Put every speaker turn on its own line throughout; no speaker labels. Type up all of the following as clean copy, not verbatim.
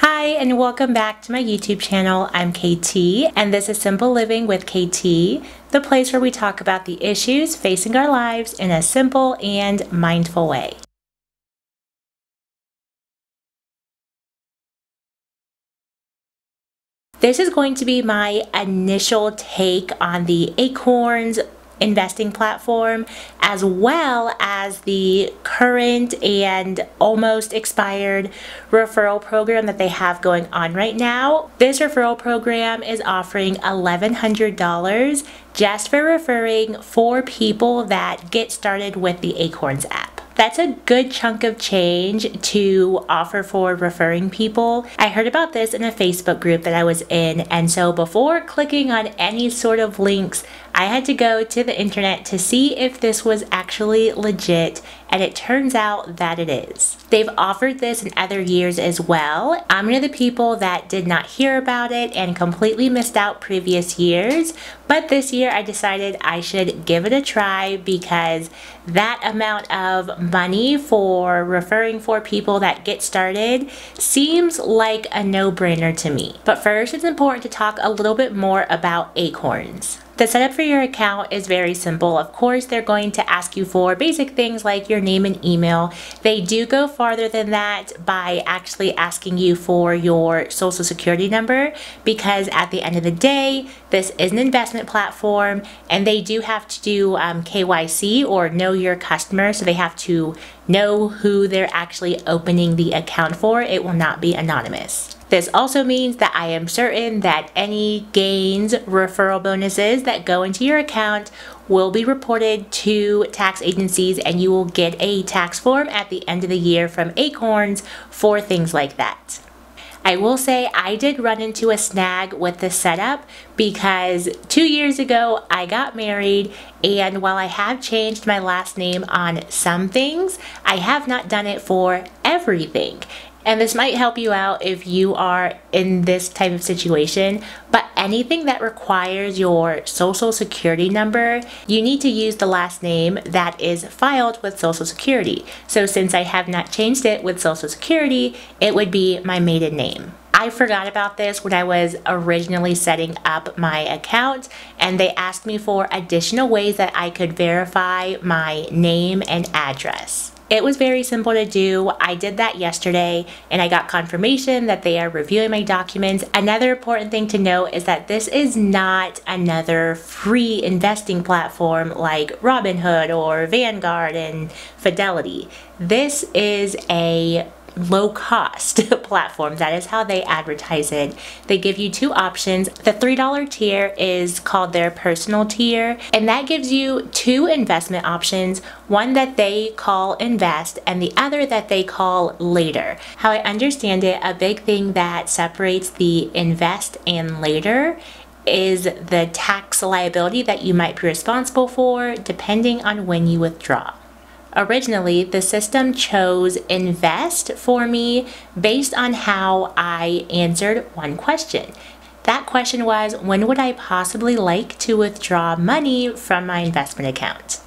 Hi and welcome back to my YouTube channel. I'm KT and this is Simple Living with KT, the place where we talk about the issues facing our lives in a simple and mindful way. This is going to be my initial take on the Acorns investing platform, as well as the current and almost expired referral program that they have going on right now. This referral program is offering $1,100 just for referring 4 people that get started with the Acorns app. That's a good chunk of change to offer for referring people. I heard about this in a Facebook group that I was in, and so before clicking on any sort of links, I had to go to the internet to see if this was actually legit, and it turns out that it is. They've offered this in other years as well. I'm one of the people that did not hear about it and completely missed out previous years, but this year I decided I should give it a try because that amount of money for referring 4 people that get started seems like a no-brainer to me. But first, it's important to talk a little bit more about Acorns. The setup for your account is very simple. Of course, they're going to ask you for basic things like your name and email. They do go farther than that by actually asking you for your social security number, because at the end of the day, this is an investment platform and they do have to do KYC, or know your customer, so they have to know who they're actually opening the account for. It will not be anonymous. This also means that I am certain that any gains, referral bonuses that go into your account will be reported to tax agencies, and you will get a tax form at the end of the year from Acorns for things like that. I will say I did run into a snag with the setup because 2 years ago I got married, and while I have changed my last name on some things, I have not done it for everything. And this might help you out if you are in this type of situation, but anything that requires your social security number, you need to use the last name that is filed with Social Security. So since I have not changed it with Social Security, it would be my maiden name. I forgot about this when I was originally setting up my account, and they asked me for additional ways that I could verify my name and address. It was very simple to do. I did that yesterday and I got confirmation that they are reviewing my documents. Another important thing to note is that this is not another free investing platform like Robinhood or Vanguard and Fidelity. This is a low-cost platform. That is how they advertise it. They give you 2 options. The $3 tier is called their personal tier, and that gives you 2 investment options, one that they call invest and the other that they call later. How I understand it, a big thing that separates the invest and later is the tax liability that you might be responsible for depending on when you withdraw. Originally, the system chose invest for me based on how I answered one question. That question was, when would I possibly like to withdraw money from my investment account?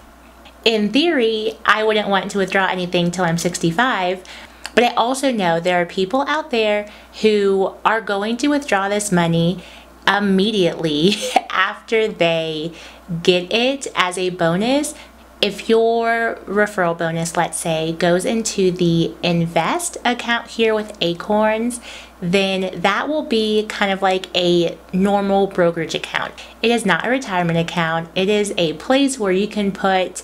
In theory, I wouldn't want to withdraw anything till I'm 65, but I also know there are people out there who are going to withdraw this money immediately after they get it as a bonus. If your referral bonus, let's say, goes into the invest account here with Acorns, then that will be kind of like a normal brokerage account. It is not a retirement account. It is a place where you can put,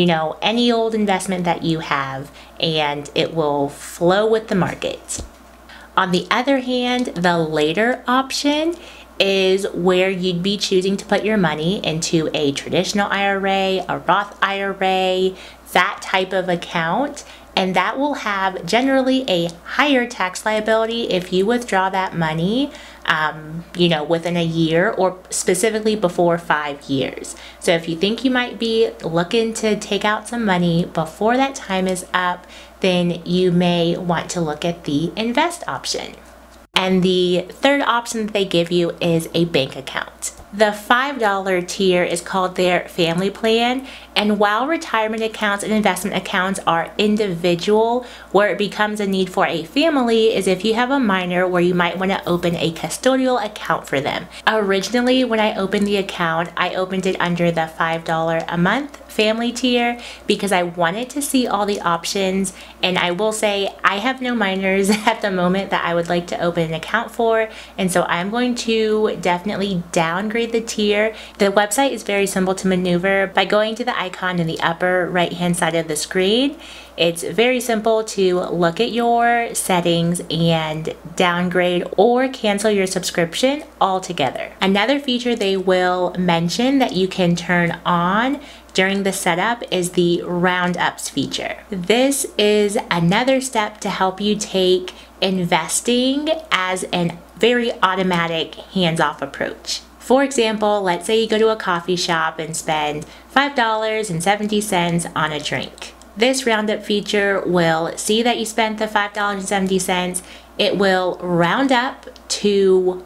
any old investment that you have, and it will flow with the market. On the other hand, the later option is where you'd be choosing to put your money into a traditional IRA, a Roth IRA, that type of account, and that will have generally a higher tax liability if you withdraw that money within a year, or specifically before 5 years. So if you think you might be looking to take out some money before that time is up, then you may want to look at the invest option. And the third option that they give you is a bank account. The $5 tier is called their family plan, and while retirement accounts and investment accounts are individual, where it becomes a need for a family is if you have a minor where you might want to open a custodial account for them. Originally, when I opened the account, I opened it under the $5 a month family tier because I wanted to see all the options, and I will say I have no minors at the moment that I would like to open an account for, and so I'm going to definitely downgrade the tier. The website is very simple to maneuver by going to the icon in the upper right hand side of the screen. It's very simple to look at your settings and downgrade or cancel your subscription altogether. Another feature they will mention that you can turn on during the setup is the roundups feature. This is another step to help you take investing as a very automatic hands-off approach. For example, let's say you go to a coffee shop and spend $5.70 on a drink. This roundup feature will see that you spent the $5.70. It will round up to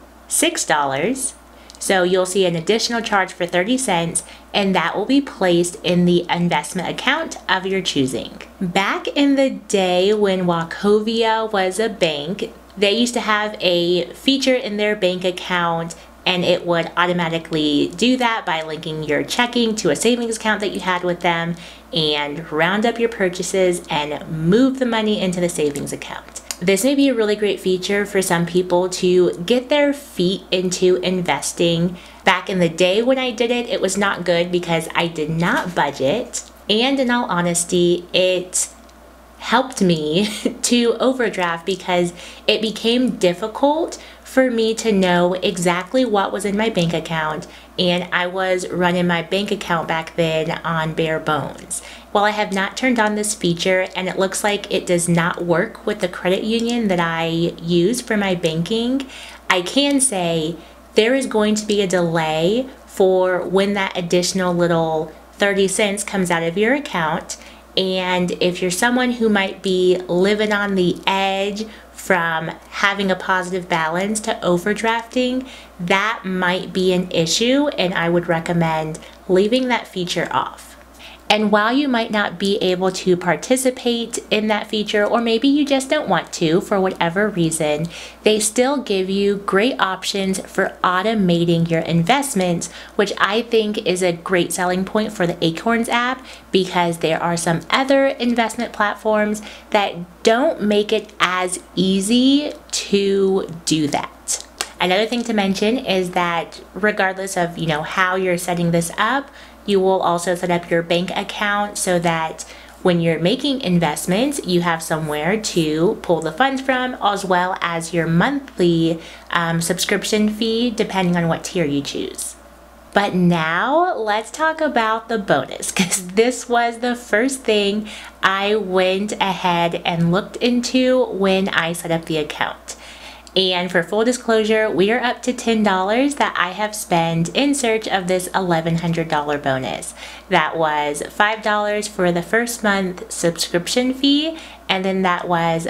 $6. So you'll see an additional charge for 30 cents, and that will be placed in the investment account of your choosing. Back in the day when Wachovia was a bank, they used to have a feature in their bank account, and it would automatically do that by linking your checking to a savings account that you had with them and round up your purchases and move the money into the savings account. This may be a really great feature for some people to get their feet into investing. Back in the day when I did it, it was not good because I did not budget, and in all honesty, it helped me to overdraft because it became difficult for me to know exactly what was in my bank account, and I was running my bank account back then on bare bones. While I have not turned on this feature, and it looks like it does not work with the credit union that I use for my banking, I can say there is going to be a delay for when that additional little 30 cents comes out of your account. And if you're someone who might be living on the edge from having a positive balance to overdrafting, that might be an issue, and I would recommend leaving that feature off. And while you might not be able to participate in that feature, or maybe you just don't want to for whatever reason, they still give you great options for automating your investments, which I think is a great selling point for the Acorns app, because there are some other investment platforms that don't make it as easy to do that. Another thing to mention is that regardless of, how you're setting this up, you will also set up your bank account so that when you're making investments, you have somewhere to pull the funds from, as well as your monthly subscription fee, depending on what tier you choose. But now let's talk about the bonus, because this was the first thing I went ahead and looked into when I set up the account. And for full disclosure, we are up to $10 that I have spent in search of this $1,100 bonus. That was $5 for the first month subscription fee, and then that was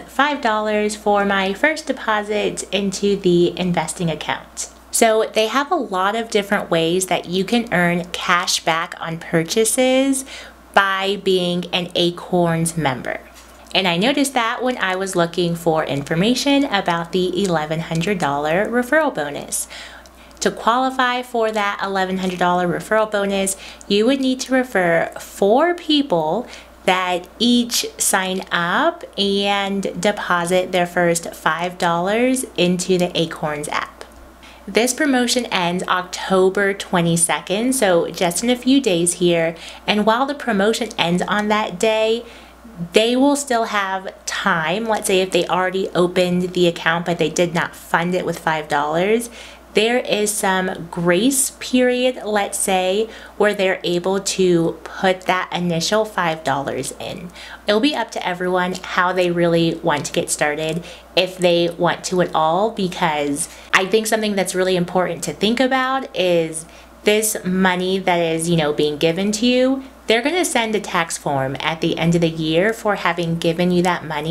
$5 for my first deposit into the investing account. So they have a lot of different ways that you can earn cash back on purchases by being an Acorns member. And I noticed that when I was looking for information about the $1,100 referral bonus. To qualify for that $1,100 referral bonus, you would need to refer 4 people that each sign up and deposit their first $5 into the Acorns app. This promotion ends October 22nd, so just in a few days here. And while the promotion ends on that day, they will still have time. Let's say if they already opened the account but they did not fund it with $5, there is some grace period, let's say, where they're able to put that initial $5 in. It'll be up to everyone how they really want to get started, if they want to at all, because I think something that's really important to think about is this money that is, being given to you. They're going to send a tax form at the end of the year for having given you that money,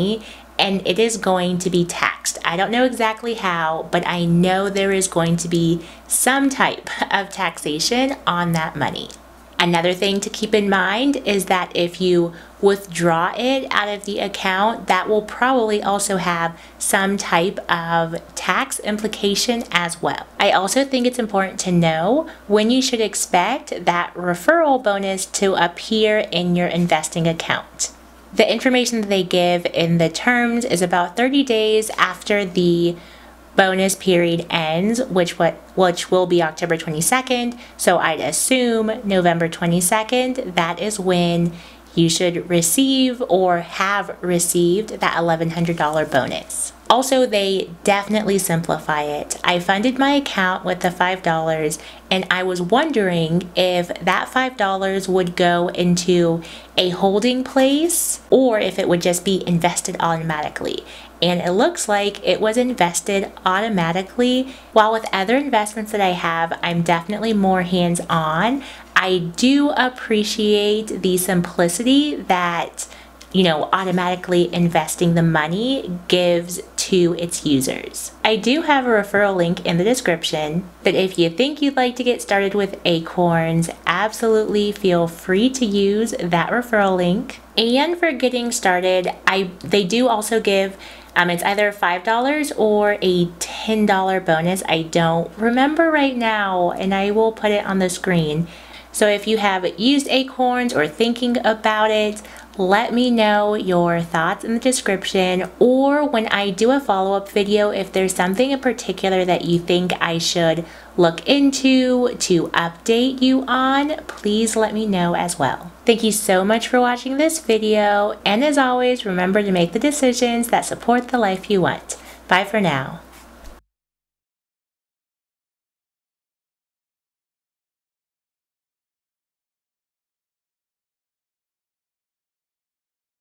and it is going to be taxed. I don't know exactly how, but I know there is going to be some type of taxation on that money. Another thing to keep in mind is that if you withdraw it out of the account, that will probably also have some type of tax implication as well. I also think it's important to know when you should expect that referral bonus to appear in your investing account. The information that they give in the terms is about 30 days after the bonus period ends, which will be October 22nd. So I'd assume November 22nd, that is when you should receive or have received that $1,100 bonus. Also, they definitely simplify it. I funded my account with the $5, and I was wondering if that $5 would go into a holding place or if it would just be invested automatically. And it looks like it was invested automatically. While with other investments that I have, I'm definitely more hands-on. I do appreciate the simplicity that, automatically investing the money gives to its users. I do have a referral link in the description, but if you think you'd like to get started with Acorns, absolutely feel free to use that referral link. And for getting started, they do also give it's either $5 or a $10 bonus. I don't remember right now, and I will put it on the screen. So if you have used Acorns or thinking about it, let me know your thoughts in the description, or when I do a follow-up video, if there's something in particular that you think I should look into to update you on, please let me know as well. Thank you so much for watching this video, and as always, remember to make the decisions that support the life you want. Bye for now.